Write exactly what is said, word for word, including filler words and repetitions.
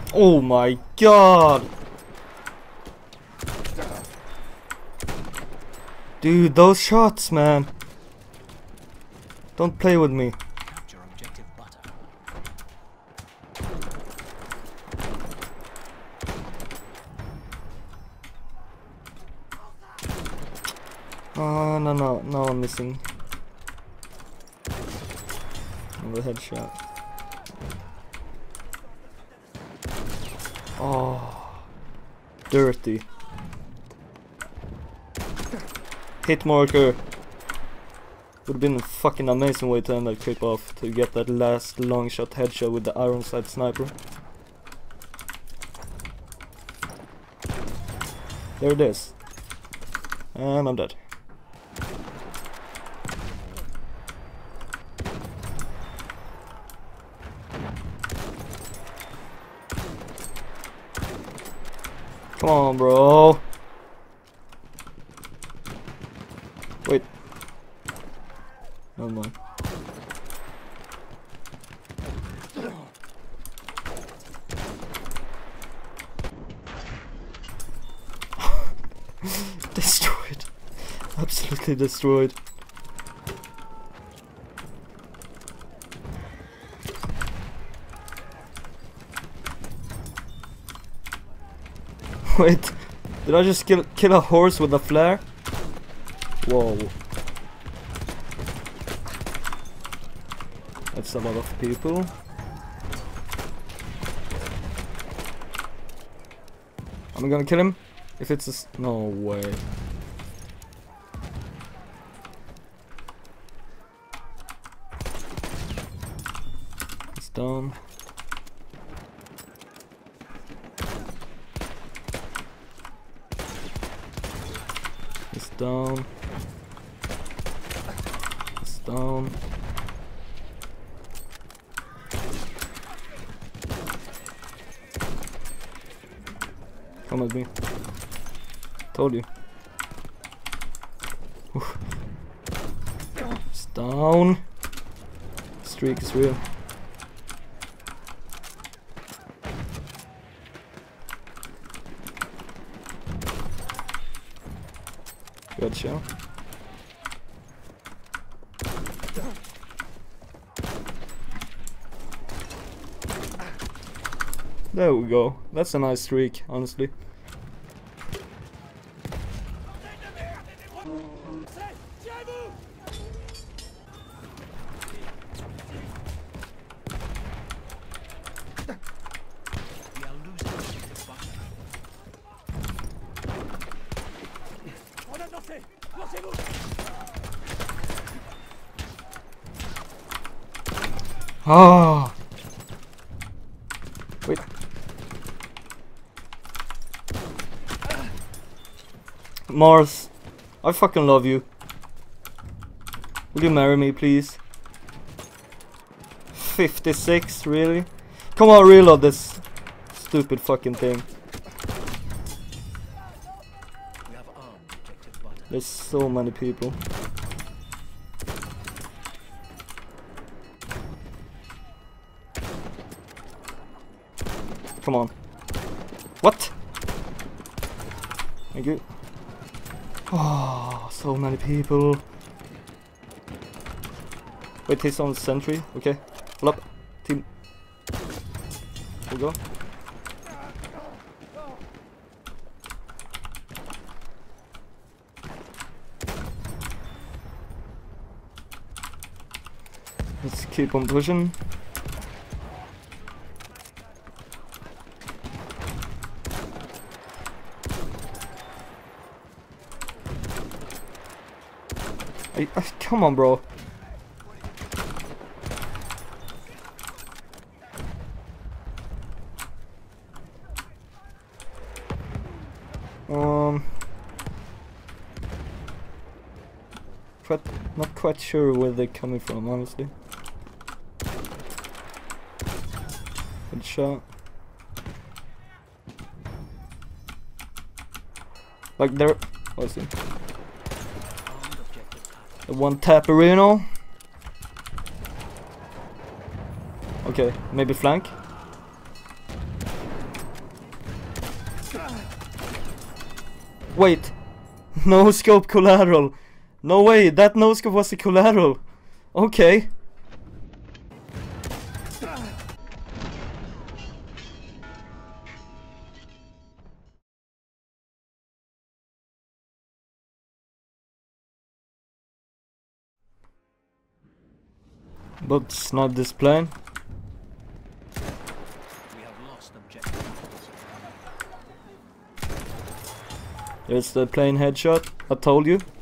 Oh my god! Dude, those shots, man! Don't play with me. Capture objective butter. Oh, no, no, no, I'm missing. Another headshot. Oh, dirty. Hit marker. Would have been a fucking amazing way to end that clip off, to get that last long shot headshot with the iron sight sniper. There it is. And I'm dead. Come on, bro. Wait. Never mind. Destroyed. Absolutely destroyed. Wait, did I just kill, kill a horse with a flare? Whoa. That's a lot of people. Am I gonna kill him? If it's a s- no way. It's down. It's down. It's down. Come with me. Told you. Oof. It's down. Streak is real. Gotcha. There we go. That's a nice streak, honestly. Ah. Wait. Mars, I fucking love you. Will you marry me, please? fifty-six, really? Come on, reload this stupid fucking thing. There's so many people. Come on. What? Thank you. Oh, so many people. Wait, he's on sentry. Okay. Pull up. Team. We'll go. Let's keep on pushing. I, I, come on, bro. Um, quite, not quite sure where they're coming from, honestly. Good shot. Like there. What's it? The one Taparino. Okay, maybe flank. Wait. No scope collateral. No way, that no scope was the collateral. Okay. But it's not this plane. We have lost objective. There's the plane headshot. I told you.